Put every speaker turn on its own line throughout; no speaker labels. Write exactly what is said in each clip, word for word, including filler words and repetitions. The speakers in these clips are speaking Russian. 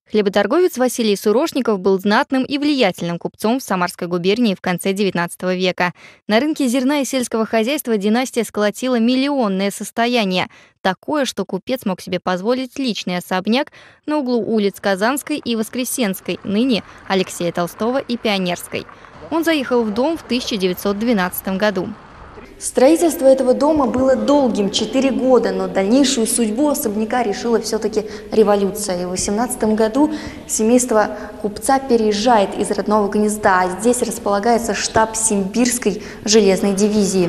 Хлеботорговец Василий Сурошников был знатным и влиятельным купцом в Самарской губернии в конце девятнадцатого века. На рынке зерна и сельского хозяйства династия сколотила миллионное состояние. Такое, что купец мог себе позволить личный особняк на углу улиц Казанской и Воскресенской, ныне Алексея Толстого и Пионерской. Он заехал в дом в тысяча девятьсот двенадцатом году.
Строительство этого дома было долгим – четыре года, но дальнейшую судьбу особняка решила все-таки революция. И в восемнадцатом году семейство купца переезжает из родного гнезда, а здесь располагается штаб Симбирской железной дивизии.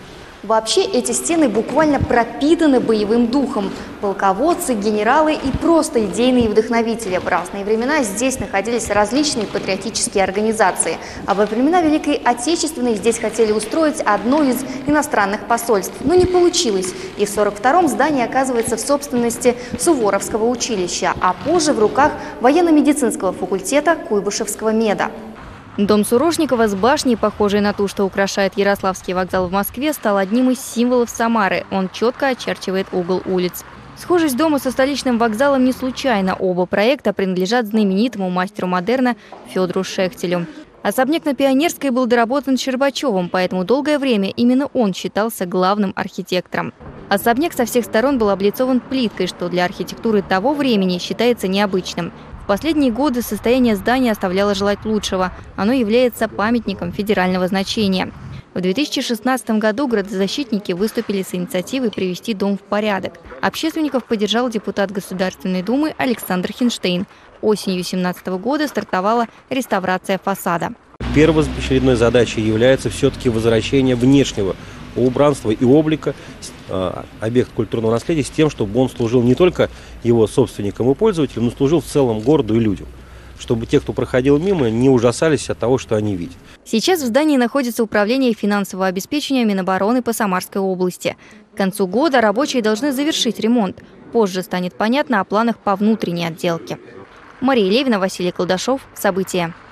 Вообще эти стены буквально пропитаны боевым духом. Полководцы, генералы и просто идейные вдохновители. В разные времена здесь находились различные патриотические организации. А во времена Великой Отечественной здесь хотели устроить одно из иностранных посольств. Но не получилось. И в сорок втором здание оказывается в собственности Суворовского училища, а позже в руках военно-медицинского факультета Куйбышевского меда.
Дом Сурошникова с башней, похожей на ту, что украшает Ярославский вокзал в Москве, стал одним из символов Самары. Он четко очерчивает угол улиц. Схожесть дома со столичным вокзалом не случайно. Оба проекта принадлежат знаменитому мастеру модерна Федору Шехтелю. Особняк на Пионерской был доработан Щербачевым, поэтому долгое время именно он считался главным архитектором. Особняк со всех сторон был облицован плиткой, что для архитектуры того времени считается необычным. В последние годы состояние здания оставляло желать лучшего. Оно является памятником федерального значения. В две тысячи шестнадцатом году градозащитники выступили с инициативой привести дом в порядок. Общественников поддержал депутат Государственной Думы Александр Хинштейн. Осенью две тысячи семнадцатого года стартовала реставрация фасада.
Первоочередной задачей является все-таки возвращение внешнего убранства и облика э, объекта культурного наследия с тем, чтобы он служил не только его собственникам и пользователям, но служил в целом городу и людям. Чтобы те, кто проходил мимо, не ужасались от того, что они видят.
Сейчас в здании находится управление финансового обеспечения Минобороны по Самарской области. К концу года рабочие должны завершить ремонт. Позже станет понятно о планах по внутренней отделке. Мария Левина, Василий Колдашов. События.